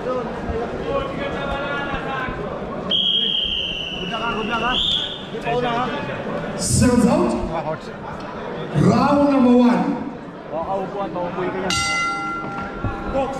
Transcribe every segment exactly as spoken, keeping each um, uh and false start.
Serves out. Round number one. Makaupuan, maupuin ka yan. Box.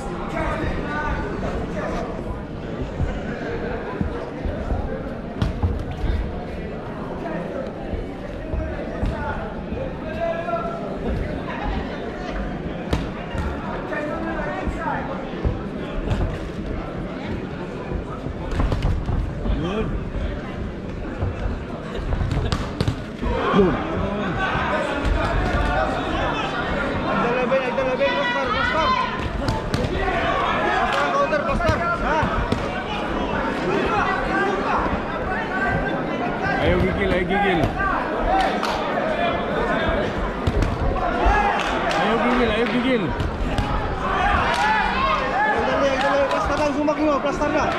Yun. Nagdalabay, nagdalabay, pastor, pastor. Pastor ang counter, pastor. Ha? Ayaw gigil, ayaw gigil. Ayaw gigil, ayaw gigil. Nagdalabay, nagdalabay, pastor ang sumak nyo, pastor na.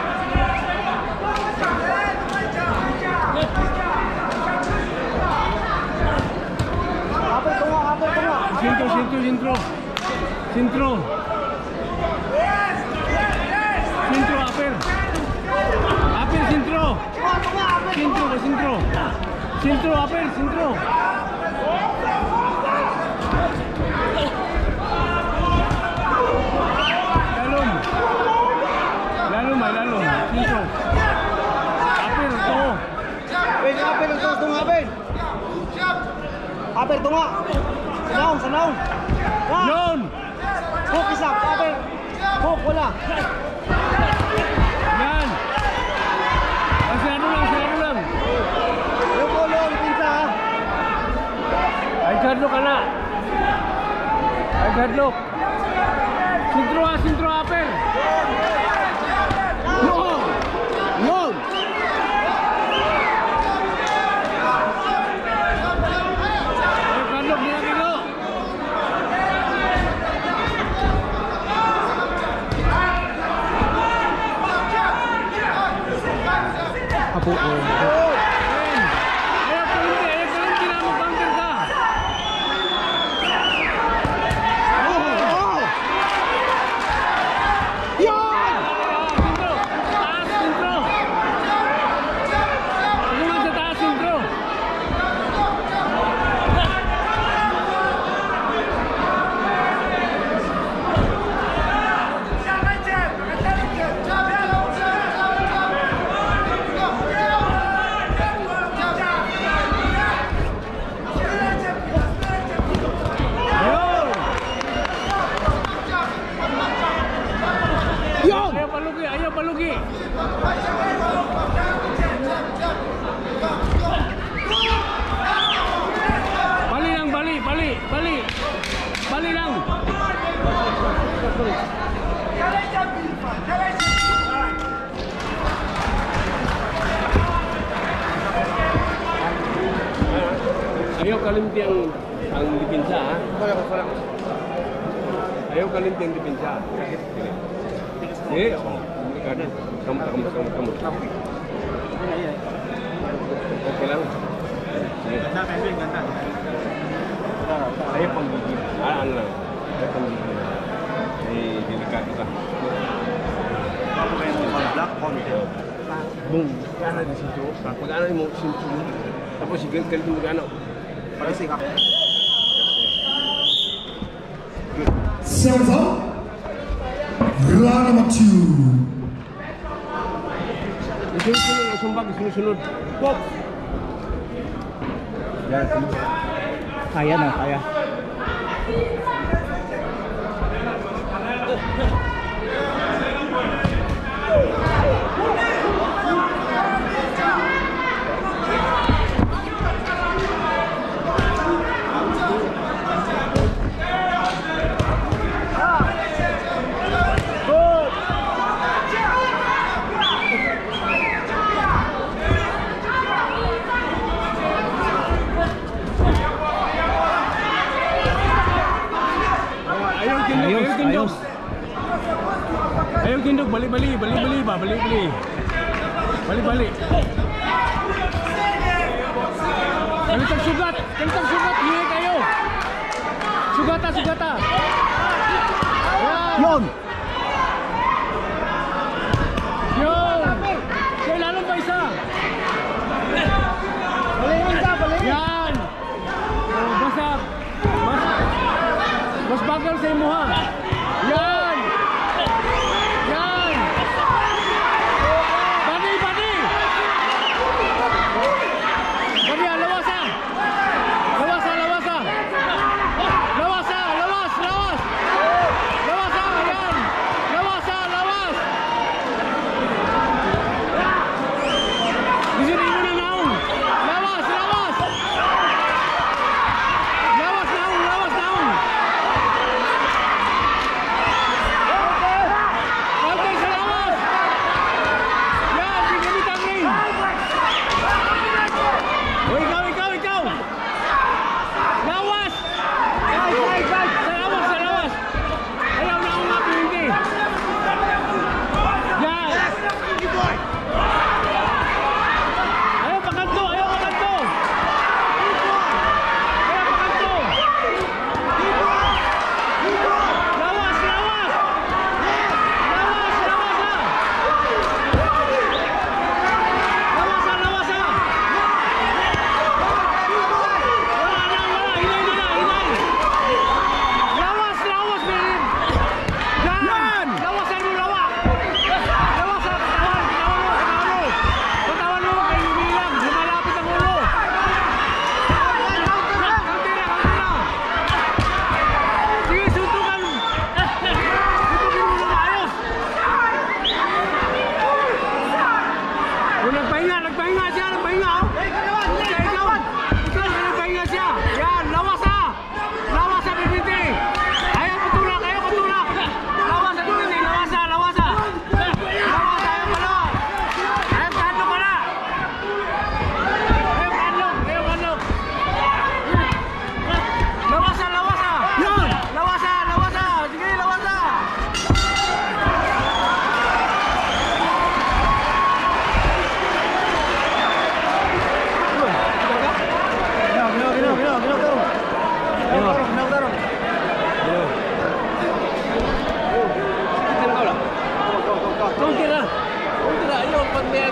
Sintro, sintro, sintro. Sintro. Sintro, aper. Aper, sintro. Sintro, sintro. Sintro, aper, sintro. Lalom. Lalom, ay lalom. Sintro. Aper, to. Wait, aper, ito, itong aper. Aper, ito nga. Sanaw, sanaw. Yun! Hook isa, aper. Hook, wala. Yan! Kasi ano lang, sarado lang. Yung polo, yung pinsa ha. Ay, hardlock ka na. Ay, hardlock. Sintro ha, sintro aper. Yun! Yun! Apo, oh. Ayaw ka hindi, ayaw ka hindi na mag-counter ka. Oh, oh. Yan! Sintro! Taas, sintro! Pagkuman sa taas, sintro! Ayaw palugi. Bali lang, bali, bali, bali. Bali lang. Ayaw kalimti ang ang dipinsa ha. Ayaw kalimti ang dipinsa. Eh, oh. Kamu, kamu, kamu, kamu, kamu. Oke lang. Ganda, Melvin, ganda. Saya penggigil. Ah, ano lang. Saya penggigil. Eh, delikado ka. Bago kayo ng black content. Boom. Ano di situ? Pag ano mo situ. Tapos sige kalit mo ano. Para sikap. Serves out. Round number two. Sunod-sunod ang sumbag, sunod-sunod. Box! Yan, sunod. Kaya na, kaya. Ayos. Ayaw gindog, bali-bali, bali-bali ba, bali-bali. Bali-bali. Kalitang sugat, kalitang sugat, hihi kayo. Sugata, sugata. Yan. Yun!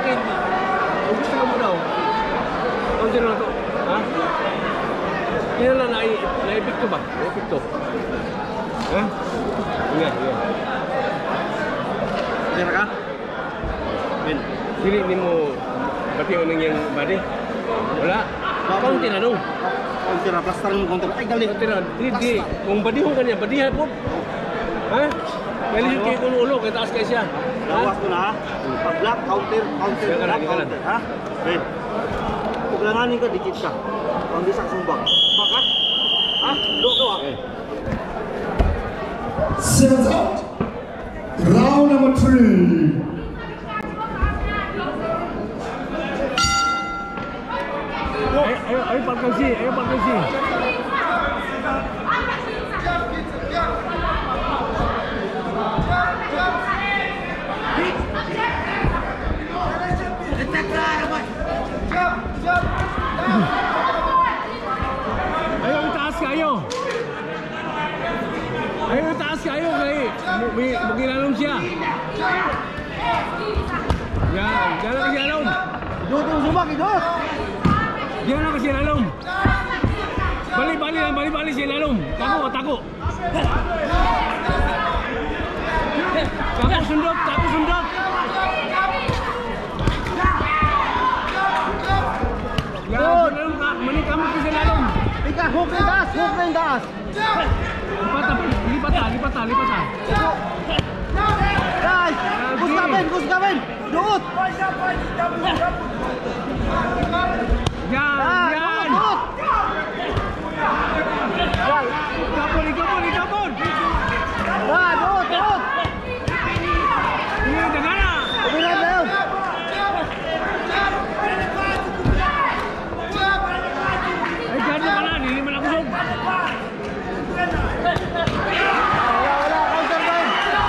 sakit. Gusto mo daw. Counter na to. Ha? Yan lang na na-epekto ba? Na-epekto. Ha? Ingat, ingat. Kaya ka? Ben. Dili ni mo pati unang yang body. Wala. Counter na nung. Counter na plaster mo counter. Ay gali. Counter na. Di di. Kung body mo kanya, body ha po. Ha? Kali yung kaya kung ulo, kaya taas kayo siya. Lawas ko na ha. Pag-block, counter, counter, Yan ka na, block, yan ka na. counter. Ha? Ben. Kung langanin ka, dikit ka. Kung di sa sumbang. Bak ha? Ha? Look ko ha? Seven's out. Round number three. Ayo, ayo, ayo Pak Kausi, ayo Pak Kausi. Ayo itaas kayo. Ayo itaas kayo kay magilalong siya. Yan, jalan kasi lalong. Dudut yung sumbang, dudut! Diyan na kasi lalong. Bali-bali lang, bali-bali si lalong. Tako, tako. Tako sundot, tako sundot. Yan, mani kamu kasi lalong. Ika, hook na yung taas, hook na yung taas! Lipat, lipat, lipat, lipat. Guys! Kus ka, Ben! Kus ka, Ben! Dudut! Yan, Ah, yan. dudut! Ikapon, ikapon, ikapon. Ah, dudut, dudut! Ini negara. Umilan na yun! Ay, gano'n ka na, hindi man ako sog. Wala, wala! Counter, Ben!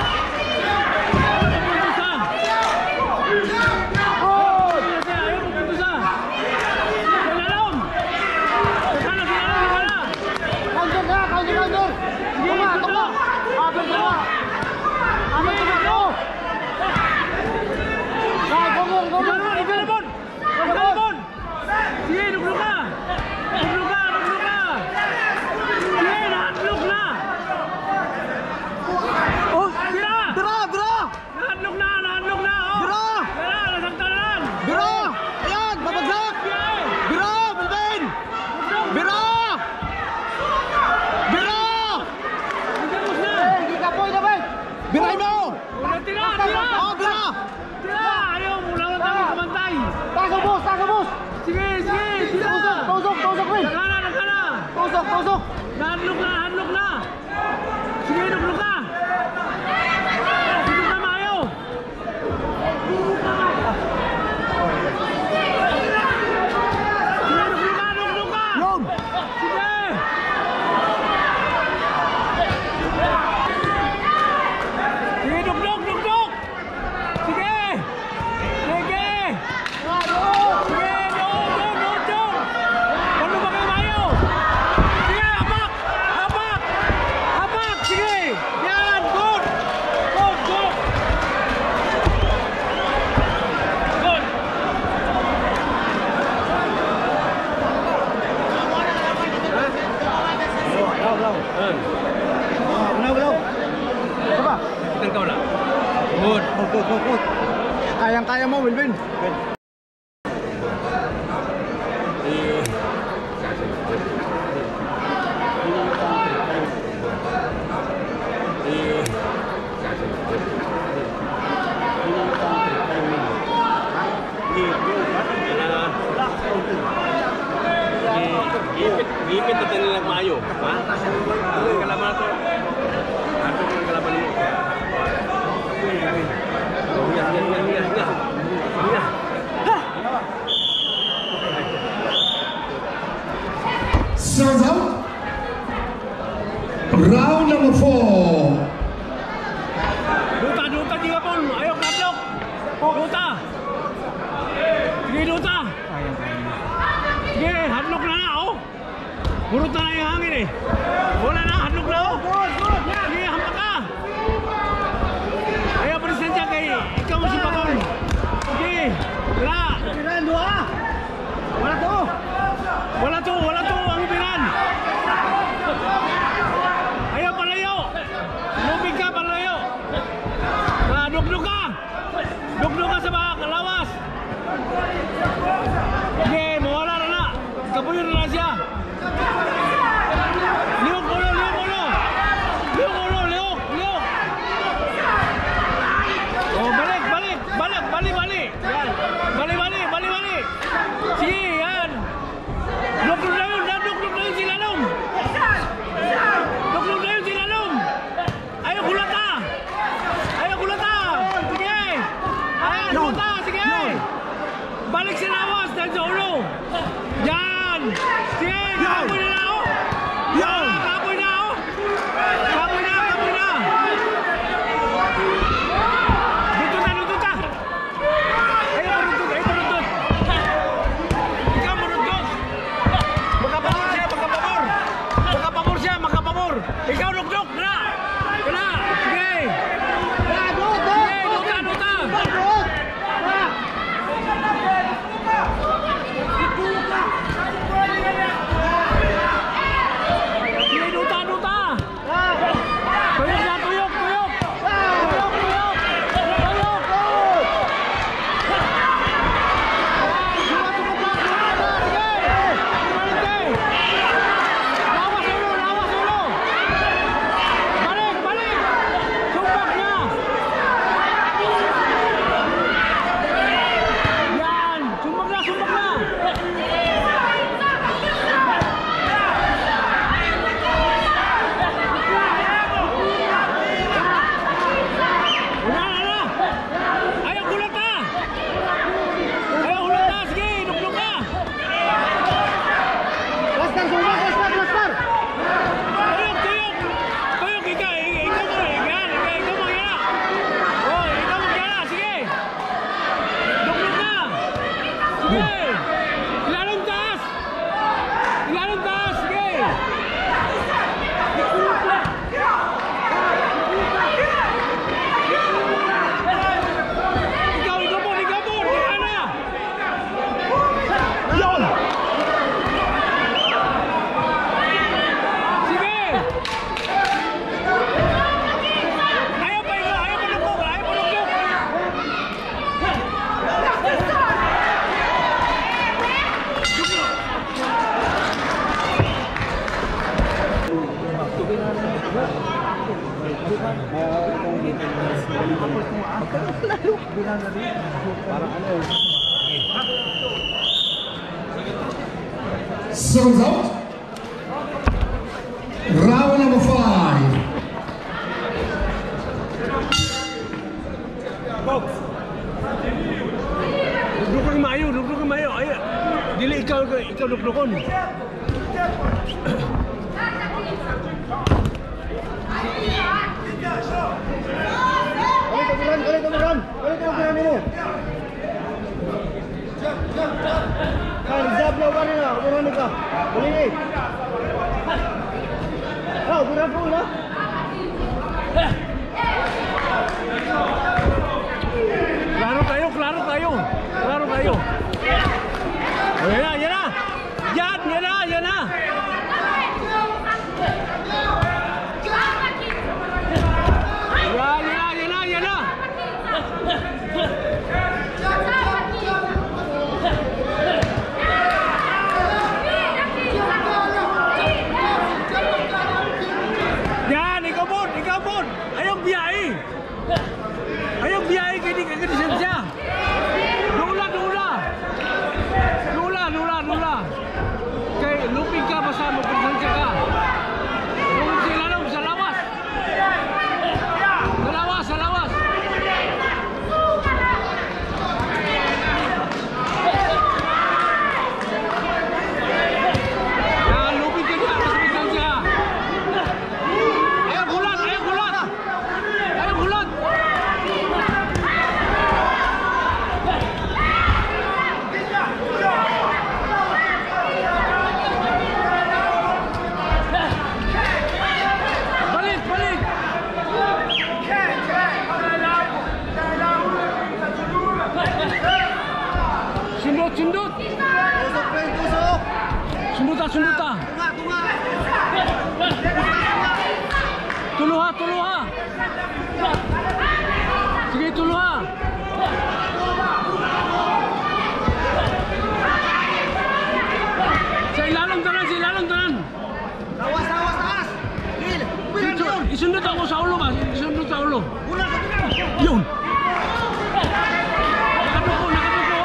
Counter na! Counter, counter! Tuma, tuma! Abang tuma! Abang tuma ko! Ah, gomong, gomong! Sige, nuklok ka! Nuklok ka, nuklok ka! Sige, nahatlok na! Oh, tira! Dira, dira! Nahatlok na, nahatlok na! Oh! Dira! Tira, nasakta na lang! Dira! Ayan, babagsak! Sige! Dira, Melvin! Dira! Dira! Nagamos na! Eh, hindi ka po ito, Ben! Biray mo! Una, tira, tira! Oh, dira! Tira! Ayaw, mula na tayo kumantay! Tago, boss! Tago, boss! Sige, sige, tira! Tusok, tusok, tusok, Ben! Nakana, nakana! Tusok, tusok! Nahatlok na, nahatlok na! Sige, nuklok ka! Nuklok na, maayaw! Sige, nuklok ka, nuklok ka! Yun! Sige! Sige, nuklok, nuklok! Sige! Sige! Sige, doon, doon, doon, doon! Ano ba kayo maayaw? Sige, hapak! Hapak! Hapak! Sige! Yan! Good! Good! Good! Good! Law, law. Good! Unaw, unaw. Ito ba? Kitang kau lang. Good! Good, good, good, good. Kayang-kaya mo, Melvin. Ben. Eh, eh, Ipit, ipit na tayo nilang maayo. Ha? Ano yung kalaban na to? Ano yung kalaban mo? Oh, hinga, hinga, hinga, hinga. Hinga. Seven's out. Round number four. Duta, duta, tiga pun. Ayo, kaplok. Duta. Sige, duta. Sige, hadlok na na, oh. Purot na na yung hangin eh. Wala na, hadlok na, oh. Sige, hampak ka. Ayaw, presensya kay ikaw mo si Pakon. Sige. lawas bang, lawas. Oke, mawala na na. Kapuyo na siya. Liuk ulo, liuk ulo. Liuk ulo, liuk, liuk. Oh, balik, balik, balik, balik, balik. Yan. Balik, balik, balik, balik. Sige, yan. Duklog na yun, duklog na yun si Lalong. Duklog na yun si Lalong. Ayaw kulata. Ayaw kulata. Sige. Ayaw kulata, sige. Balik sa lawas, dahil sa ulo. Yan. Sige, kapoy na na ako. Yan, kapoy na ako. Kapoy na, kapoy na. Dito na, dito na. Ayaw maruntot, ayaw maruntot. Ikaw maruntot. Magkapabor siya, magkapabor. Magkapabor siya, magkapabor. Ikaw nuknuk, na. Kena, sige. Sige, nuta, nuta. Sige, nuta, nuta. Tuyok na, tuyok, tuyok. Tuyok, tuyok. Tuyok. Lawas ulo, lawas ulo. Balik, balik. Sumbak niya. Yan, sumbak na, sumbak na. Una na na. Ayaw kulata. Ayaw kulata, sige, nuklok ka. Lastar, sumbak, lastar, lastar. Tuyok, tuyok. Tuyok, ikaw, ikaw mo, ikaw, ikaw, ikaw mo, yan. Oh, ikaw mo, yan, sige. Nuklok na. Sige. Ilalong taas. Ilalong taas, sige. Ikaw, ikaw mo, ikaw mo, ikaw na. Yon. Sige. Ayaw pa ikaw, ayaw pa nukok, ayaw pa nukok. Seven's out. Round number five. Duduk kang mayo, duduk kang mayo. Ayo. Dili ikaw ikaw dudukon. Balik umuran, balik umuran. Balik umuran ini. Kan zablo ka nila, umuran ka. Balik ni. Oh, umuran po na. Klaro tayo, klaro tayo. Klaro tayo. Ayan na, yan na. Yan, yan na, yan na. Yan, yan na, yan na, yan na. Yan, ikaw po, ikaw po. Ayong biyahe. Ayong biyahe, kini kagadisan siya. Lula, lula. Lula, lula, lula. Kay luping ka, basta magpagsansya ka. Kung sila lang, sa lawas. Sa lawas, sa lawas. Yan, luping ka dyan, basta magpagsansya ka. Ayaw gulat, ayaw gulat. Ayaw gulat. Balik, balik. Sundut, sundut. Tusuk, Pring, tusuk. Sundut ah, sundut ah. Tunga, tunga. Tuluha, tuluha. Sige, tuluha. Sundan mo sa ulo ba? Sundan sa ulo. Yun. Nakaduko, nakaduko.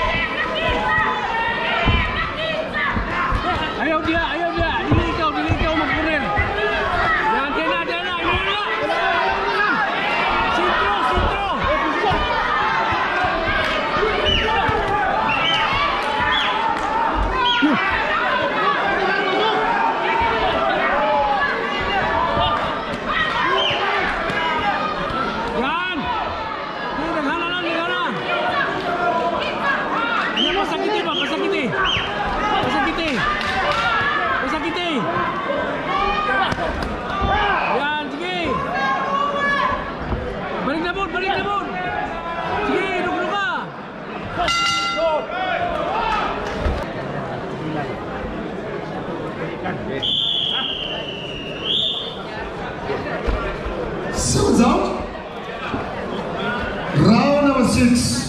Ayaw dia, ayaw dia. Dili ikaw, dili ikaw mag-kurir. Yan, dyan na, dyan na. Yun na. Sintro, sintro. Yan. Ini naghana lang, naghana. Ano mo, sakiti ba? Pasakiti. Pasakiti. Pasakiti. Yan, sige. Balik na, Bon. Balik na, Bon. Sige, duk-duk ka. Seven's out. Round number six.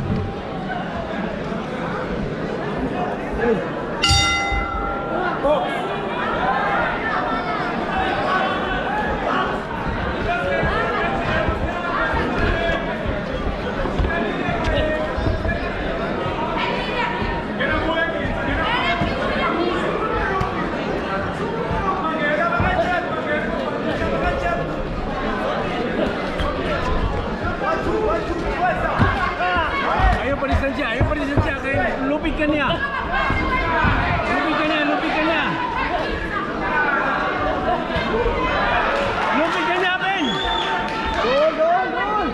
Ayaw pa rin sadya, ayaw pa rin sadya. Kaya lupig ka niya. Lupig ka niya, lupig ka niya. Lupig ka niya, Ben. Gol, gol, gol.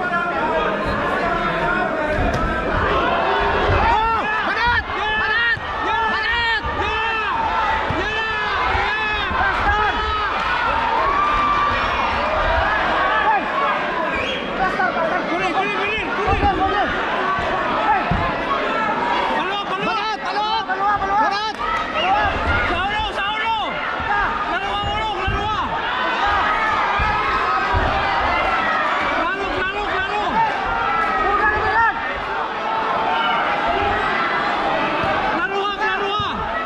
Oh! Banat! Banat! Banat! Yan! Yan! Pastor! Kunin, kunin, kunin, kunin. Palok, palok! Palok, palok! Banat! Sa ulo, sa ulo! Laruwa, ulok, laruwa! Lalok, lalok, lalok! Laruwa, laruwa!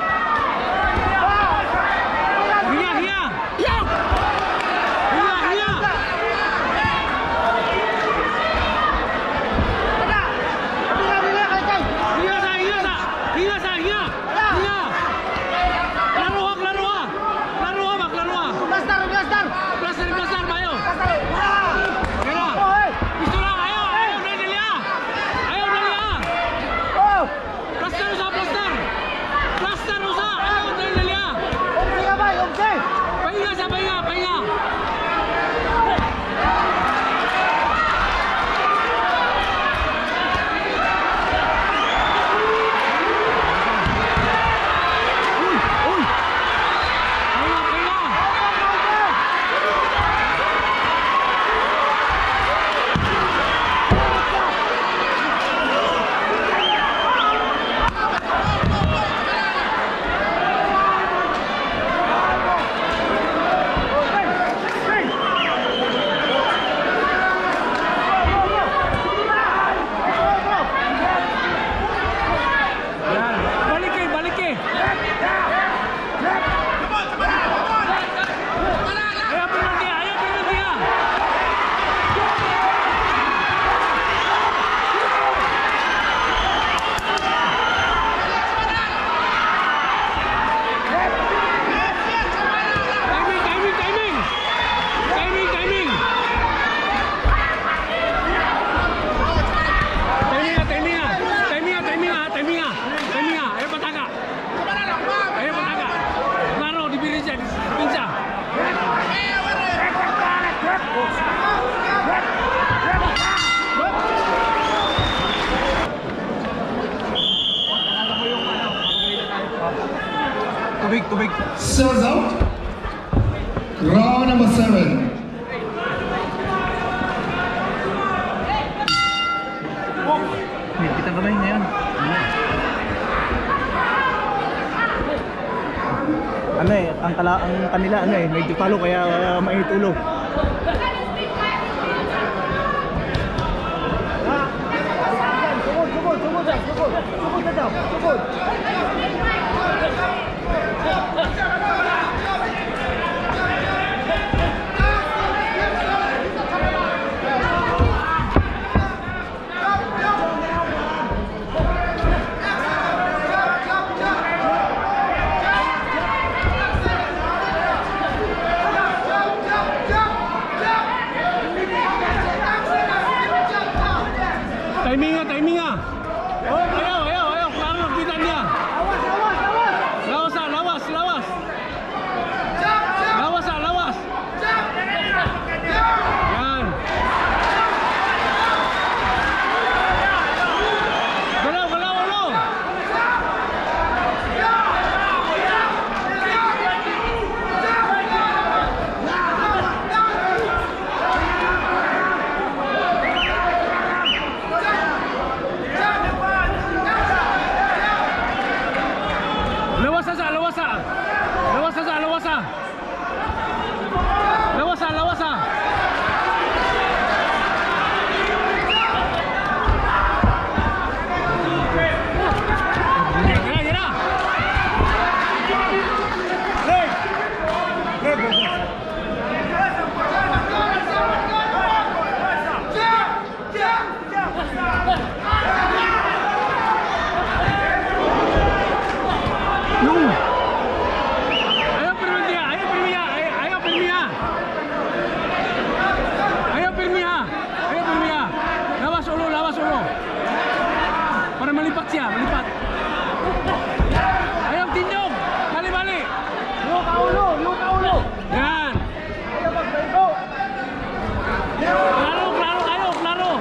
Hiya, hiya! Hiya, hiya! Hiya sa, hiya sa! Hiya sa, hiya! Hiya! Laruwa, laruwa! Laruwa, bak, laruwa! Plaster, plaster, bayo! Kaya! Gusto lang, ayaw! Ayaw, dali niya! Ayaw, dali niya! Plaster usa, plaster! Plaster usa! Ayaw, dali niya! Pahinga sa, pahinga, pahinga! Uy! Uy! Pahinga, pahinga! Yan. Balik eh, balik eh. Ayaw penalti, ayaw penalti ah. Timing, timing, timing. Timing, timing. Timing ah, timing ah. Timing ah, timing ah, timing ah. Timing ah, ayaw pataka. Ayaw pataka. Klaro, dibili siya, pinsa. Tubig, tubig. Seven's out. Round number seven. Kita kamay ngayon. Ano eh, ang kala ang kanila ano eh, medyo talo kaya uh, mainit ulo. Sugod, sugod, sugod, sugod. Sugod na daw, sugod. Timing ah, timing ah. Oh, ayo, ayo, ayo, klaro kita dia. Lawas, lawas, lawas. Lawas, lawas. Yan. Galaw, galaw, galaw. Lawas saja, lawas saja. Lawas saja, lawas saja. Lawas saja, lawas saja. Melipat siya, melipat. Ayaw tindog. Balik-balik. Yung kaulo, yung kaulo. Yan. Klaro, klaro kayo, klaro.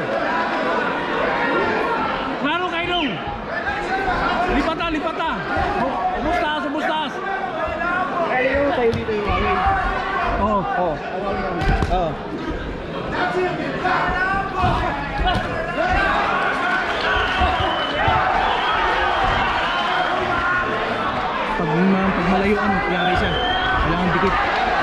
Klaro kayo dong. Lipata, lipata. Mustas, mustas. Ayaw tayo dito yung awin. Oh, Oh, oh. Pag, pag malayuan, yari siya. Kailangan dikit.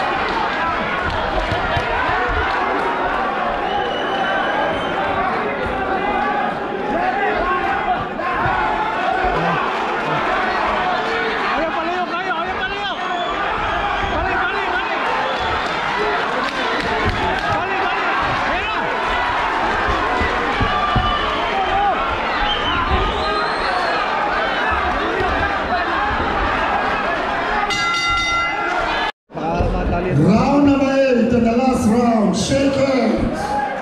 Ayaw palayo kayo, ayaw palayo. Balik, balik, balik. Balik, balik. Ayan na. Round number eight in the last round. Shake hands.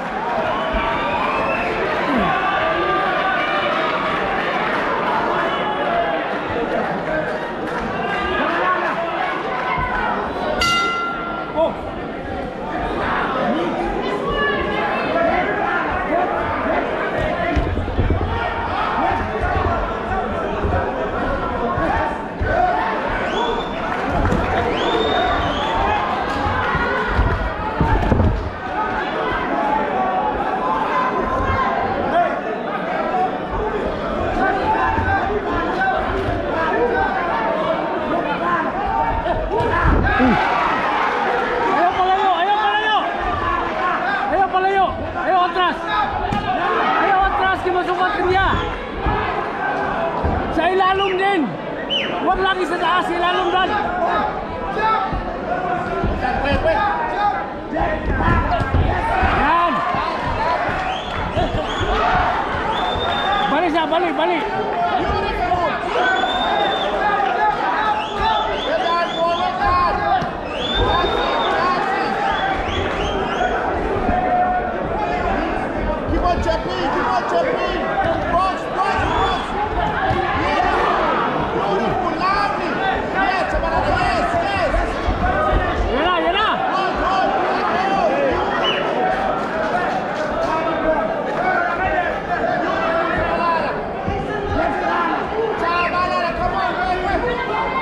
Ayaw palayo, ayaw palayo. Ayaw palayo, ayaw atras. Ayaw atras, kimasukat niya. Sa ilalong din. Huwag lagi sa taas, ilalong dan. Yan. Balik siya, balik, balik. Jumping, keep on jumping. Box, box, box. Yes. Beautiful, lovely. Yes, Chabalala, yes, yes. Yan na, yan na. Good, good, good. Chabalala, come on, wait, wait.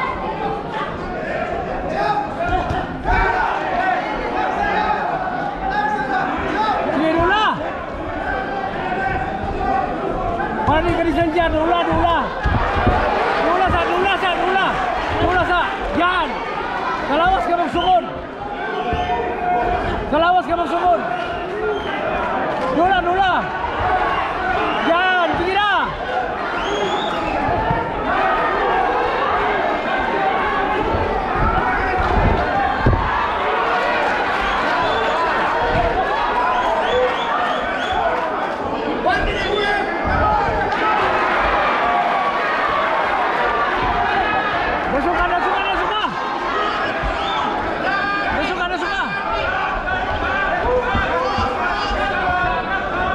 Sige, Dula. Mari ke disanjat, Dula, Dula. Dula sa, Dula sa, Dula. Dula sa. Yan. Kalawas ka magsugod. Kalawas ka magsugod. Dula, Dula. Yan, sige na. Suka, dah suka, dah suka. Dah suka, dah suka.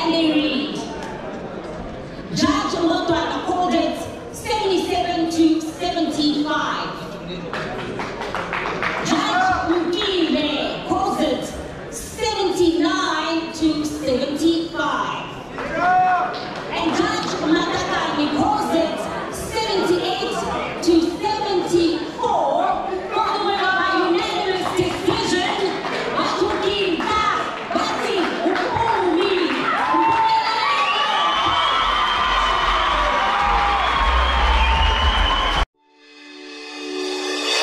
standing